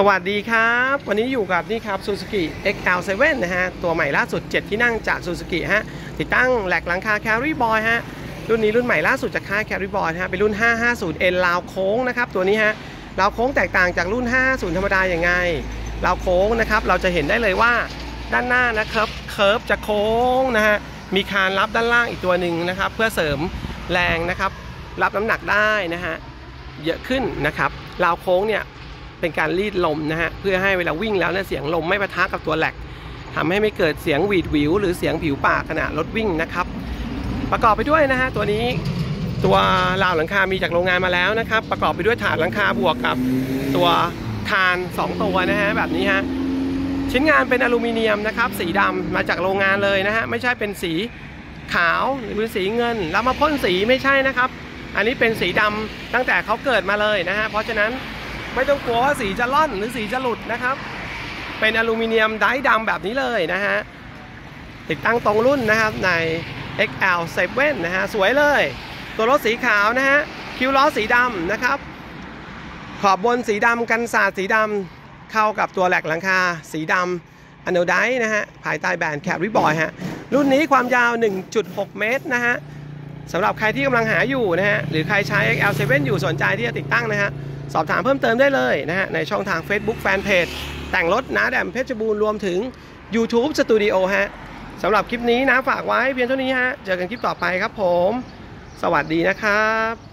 วัสดีครับวันนี้อยู่กับนี่ครับ Suzuki XL7 นะฮะตัวใหม่ล่าสุด7ที่นั่งจาก Suzuki ฮะติดตั้งแหลกหลังคา Carry Boy ฮะรุ่นนี้รุ่นใหม่ล่าสุดจากค่าย Carry Boy ฮะเป็นรุ่น 550N ราวโค้งนะครับตัวนี้ฮะราวโค้งแตกต่างจากรุ่น 550 ธรรมดาอย่างไงราวโค้งนะครับเราจะเห็นได้เลยว่าด้านหน้านะครับเคิร์ฟจะโค้งนะฮะมีคานรับด้านล่างอีกตัวหนึ่งนะครับเพื่อเสริมแรงนะครับรับน้ำหนักได้นะฮะเยอะขึ้นนะครับราวโค้งเนี่ยเป็นการรีดลมนะฮะเพื่อให้เวลาวิ่งแล้วเนี่ยเสียงลมไม่ปะทะกับตัวแหลกทำให้ไม่เกิดเสียงหวีดหวิวหรือเสียงผิวปากขณะรถวิ่งนะครับประกอบไปด้วยนะฮะตัวนี้ตัวราวหลังคามีจากโรงงานมาแล้วนะครับประกอบไปด้วยถาดหลังคาบวกกับตัวคาน2ตัวนะฮะแบบนี้ฮะชิ้นงานเป็นอลูมิเนียมนะครับสีดำมาจากโรงงานเลยนะฮะไม่ใช่เป็นสีขาวหรือสีเงินแล้วมาพ่นสีไม่ใช่นะครับอันนี้เป็นสีดำตั้งแต่เขาเกิดมาเลยนะฮะเพราะฉะนั้นไม่ต้องกลัวว่าสีจะล่อนหรือสีจะหลุดนะครับเป็นอลูมิเนียมไดร์ดำแบบนี้เลยนะฮะติดตั้งตรงรุ่นนะครับใน XL7 นะฮะสวยเลยตัวรถสีขาวนะฮะคิ้วล้อสีดำนะครับขอบบนสีดำกันสาดสีดำเข้ากับตัวแหลกหลังคาสีดำอโนไดร์นะฮะภายใต้แบรนด์ Carry Boy ฮะรุ่นนี้ความยาว 1.6 เมตรนะฮะสำหรับใครที่กำลังหาอยู่นะฮะหรือใครใช้ XL7 อยู่สนใจที่จะติดตั้งนะฮะสอบถามเพิ่มเติมได้เลยนะฮะในช่องทาง Facebook Fanpage แต่งรถน้าแดมเพชรบูรณ์รวมถึง YouTube Studio ฮะสำหรับคลิปนี้นะฝากไว้เพียงเท่านี้ฮะเจอกันคลิปต่อไปครับผมสวัสดีนะครับ